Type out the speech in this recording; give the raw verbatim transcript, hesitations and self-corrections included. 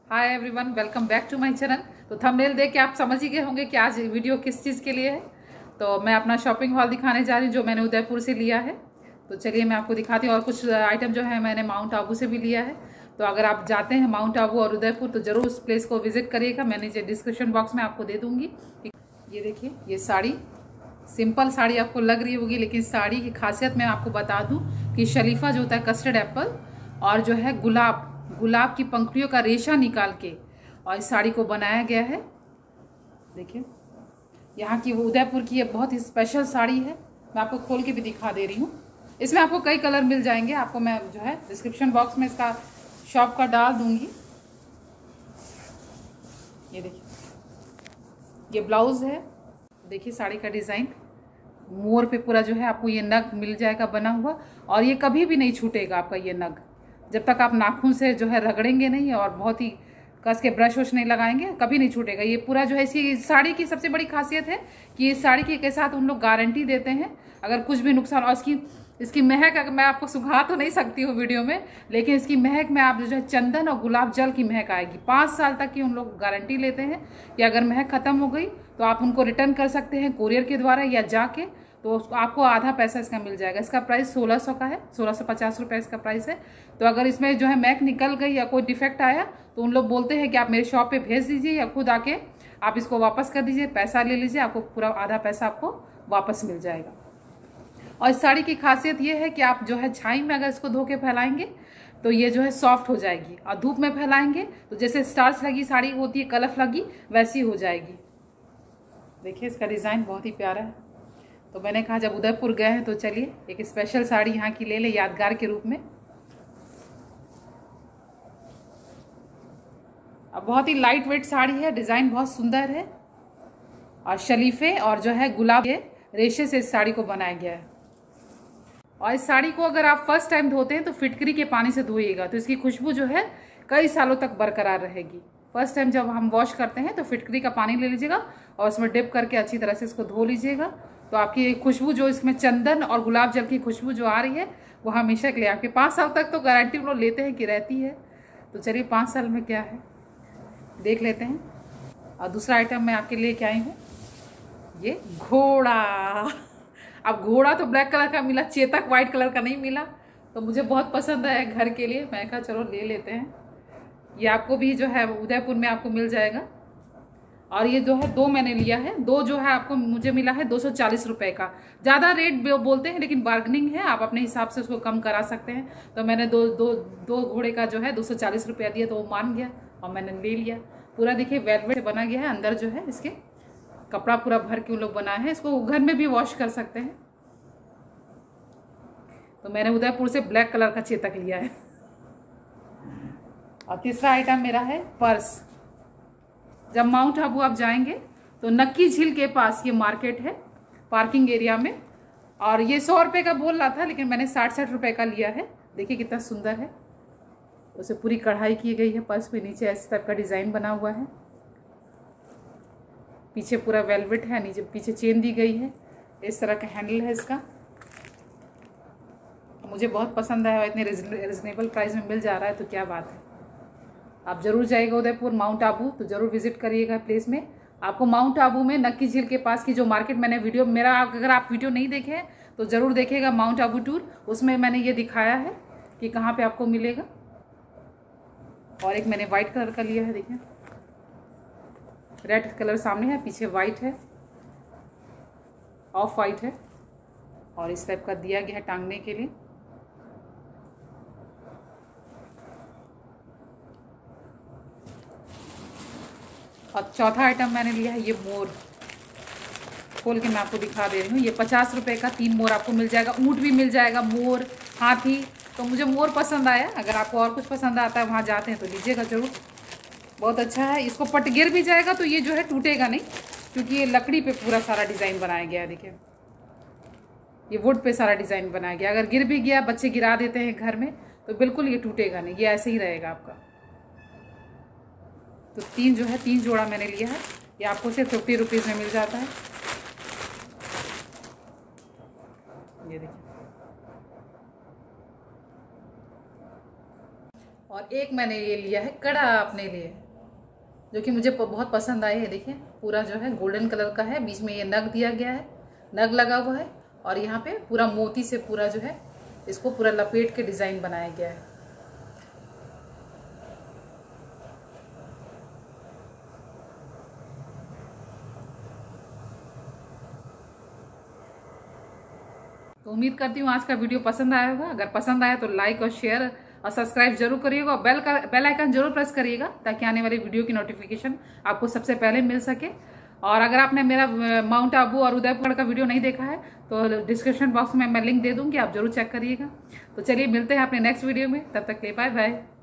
Hi everyone, welcome back to my channel. तो thumbnail देख के आप समझ ही गए होंगे कि आज वीडियो किस चीज़ के लिए है। तो मैं अपना शॉपिंग हॉल दिखाने जा रही हूँ जो मैंने उदयपुर से लिया है। तो चलिए मैं आपको दिखाती हूँ। और कुछ आइटम जो है मैंने माउंट आबू से भी लिया है। तो अगर आप जाते हैं माउंट आबू और उदयपुर तो ज़रूर उस प्लेस को विजिट करिएगा। मैं नीचे डिस्क्रिप्शन बॉक्स में आपको दे दूँगी। ये देखिए, ये साड़ी सिंपल साड़ी आपको लग रही होगी, लेकिन साड़ी की खासियत मैं आपको बता दूं कि शरीफा जो होता है कस्टर्ड एप्पल और जो है गुलाब गुलाब की पंखुड़ियों का रेशा निकाल के और इस साड़ी को बनाया गया है। देखिए, यहाँ की उदयपुर की ये बहुत ही स्पेशल साड़ी है। मैं आपको खोल के भी दिखा दे रही हूँ। इसमें आपको कई कलर मिल जाएंगे। आपको मैं जो है डिस्क्रिप्शन बॉक्स में इसका शॉप का डाल दूँगी। ये देखिए, ये ब्लाउज़ है। देखिए साड़ी का डिज़ाइन मोर पे पूरा जो है आपको ये नग मिल जाएगा बना हुआ। और ये कभी भी नहीं छूटेगा आपका ये नग, जब तक आप नाखून से जो है रगड़ेंगे नहीं और बहुत ही कस के ब्रश वश नहीं लगाएंगे, कभी नहीं छूटेगा। ये पूरा जो है इसी साड़ी की सबसे बड़ी खासियत है कि इस साड़ी के साथ उन लोग गारंटी देते हैं अगर कुछ भी नुकसान। और इसकी इसकी महक अगर मैं आपको सुखा तो नहीं सकती हूँ वीडियो में, लेकिन इसकी महक में आप जो है चंदन और गुलाब जल की महक आएगी। पाँच साल तक की उन लोग गारंटी लेते हैं कि अगर महक ख़त्म हो गई तो आप उनको रिटर्न कर सकते हैं कोरियर के द्वारा या जाके, तो आपको आधा पैसा इसका मिल जाएगा। इसका प्राइस सोलह सौ का है, सोलह सौ पचास रुपये इसका प्राइस है। तो अगर इसमें जो है महक निकल गई या कोई डिफेक्ट आया तो उन लोग बोलते हैं कि आप मेरे शॉप पे भेज दीजिए या खुद आके आप इसको वापस कर दीजिए, पैसा ले लीजिए, आपको पूरा आधा पैसा आपको वापस मिल जाएगा। और इस साड़ी की खासियत ये है कि आप जो है छाई में अगर इसको धो के फैलाएंगे तो ये जो है सॉफ्ट हो जाएगी, और धूप में फैलाएंगे तो जैसे स्टार्च लगी साड़ी होती है, कलफ लगी, वैसी हो जाएगी। देखिए इसका डिज़ाइन बहुत ही प्यारा है। तो मैंने कहा जब उदयपुर गए हैं तो चलिए एक स्पेशल साड़ी यहाँ की ले ले यादगार के रूप में। अब बहुत ही लाइट वेट साड़ी है, डिज़ाइन बहुत सुंदर है और शलीफे और जो है गुलाब के रेशे से इस साड़ी को बनाया गया है। और इस साड़ी को अगर आप फर्स्ट टाइम धोते हैं तो फिटकरी के पानी से धोइएगा तो इसकी खुशबू जो है कई सालों तक बरकरार रहेगी। फर्स्ट टाइम जब हम वॉश करते हैं तो फिटकरी का पानी ले लीजिएगा और उसमें डिप करके अच्छी तरह से इसको धो लीजिएगा। तो आपकी खुशबू जो इसमें चंदन और गुलाब जल की खुशबू जो आ रही है वो हमेशा के लिए आपके पाँच साल तक तो गारंटी वो लेते हैं कि रहती है। तो चलिए पाँच साल में क्या है देख लेते हैं। और दूसरा आइटम मैं आपके लिए क्या आई हूँ, ये घोड़ा। अब घोड़ा तो ब्लैक कलर का मिला, चेतक वाइट कलर का नहीं मिला, तो मुझे बहुत पसंद आया घर के लिए। मैं कहा चलो ले लेते हैं। ये आपको भी जो है उदयपुर में आपको मिल जाएगा। और ये जो है दो मैंने लिया है, दो जो है आपको मुझे मिला है दो सौ चालीस रुपये का। ज़्यादा रेट बोलते हैं लेकिन बार्गेनिंग है, आप अपने हिसाब से उसको कम करा सकते हैं। तो मैंने दो दो दो घोड़े का जो है दो सौ चालीस रुपया दिया तो वो मान गया और मैंने ले लिया। पूरा देखिए वेलवेट से बना गया है, अंदर जो है इसके कपड़ा पूरा भर के उन लोग बनाए हैं। इसको घर में भी वॉश कर सकते हैं। तो मैंने उदयपुर से ब्लैक कलर का चेतक लिया है। और तीसरा आइटम मेरा है पर्स। जब माउंट आबू आप जाएंगे तो नक्की झील के पास ये मार्केट है पार्किंग एरिया में, और ये सौ रुपये का बोल रहा था लेकिन मैंने साठ साठ रुपये का लिया है। देखिए कितना सुंदर है, उसे पूरी कढ़ाई की गई है। पर्स पे नीचे इस टाइप का डिज़ाइन बना हुआ है, पीछे पूरा वेलवेट है, नीचे पीछे चेन दी गई है, इस तरह का हैंडल है इसका। मुझे बहुत पसंद आया, इतने रिजनेबल प्राइस में मिल जा रहा है तो क्या बात है। आप जरूर जाइएगा उदयपुर माउंट आबू तो ज़रूर विजिट करिएगा प्लेस में। आपको माउंट आबू में नक्की झील के पास की जो मार्केट मैंने वीडियो मेरा अगर आप वीडियो नहीं देखे हैं तो ज़रूर देखिएगा माउंट आबू टूर, उसमें मैंने ये दिखाया है कि कहाँ पे आपको मिलेगा। और एक मैंने वाइट कलर का लिया है, देखिए रेड कलर सामने है, पीछे वाइट है, ऑफ वाइट है और इस टाइप का दिया गया है टांगने के लिए। और चौथा आइटम मैंने लिया है ये मोर। खोल के मैं आपको दिखा दे रही हूँ। ये पचास रुपये का तीन मोर आपको मिल जाएगा। ऊँट भी मिल जाएगा, मोर, हाथी। तो मुझे मोर पसंद आया। अगर आपको और कुछ पसंद आता है वहाँ जाते हैं तो लीजिएगा जरूर, बहुत अच्छा है। इसको पट गिर भी जाएगा तो ये जो है टूटेगा नहीं, क्योंकि ये लकड़ी पे पूरा सारा डिज़ाइन बनाया गया है। देखिए ये वुड पे सारा डिज़ाइन बनाया गया। अगर गिर भी गया, बच्चे गिरा देते हैं घर में, तो बिल्कुल ये टूटेगा नहीं, ये ऐसे ही रहेगा आपका। तो तीन जो है तीन जोड़ा मैंने लिया है। ये आपको सिर्फ फिफ्टी रुपीज़ में मिल जाता है। ये देखिए। और और एक मैंने ये लिया है कड़ा अपने लिए, जो कि मुझे बहुत पसंद आई है। देखिए पूरा जो है गोल्डन कलर का है, बीच में ये नग दिया गया है, नग लगा हुआ है और यहाँ पे पूरा मोती से पूरा जो है इसको पूरा लपेट के डिज़ाइन बनाया गया है। तो उम्मीद करती हूँ आज का वीडियो पसंद आया होगा। अगर पसंद आया तो लाइक और शेयर और सब्सक्राइब जरूर करिएगा और बेल का बेल आइकन जरूर प्रेस करिएगा, ताकि आने वाली वीडियो की नोटिफिकेशन आपको सबसे पहले मिल सके। और अगर आपने मेरा माउंट आबू और उदयपुर का वीडियो नहीं देखा है तो डिस्क्रिप्शन बॉक्स में मैं लिंक दे दूँगी, आप जरूर चेक करिएगा। तो चलिए मिलते हैं अपने नेक्स्ट वीडियो में, तब तक के लिए बाय बाय।